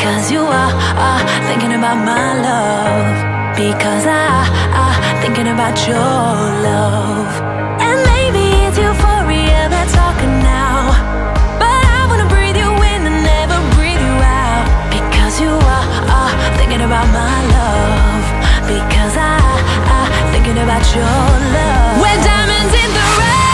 because you are thinking about my love, because I thinking about your love. And maybe it's euphoria that's talking now, but I wanna breathe you in and never breathe you out, because you are thinking about my love, because I thinking about your love. We're diamonds in the rain.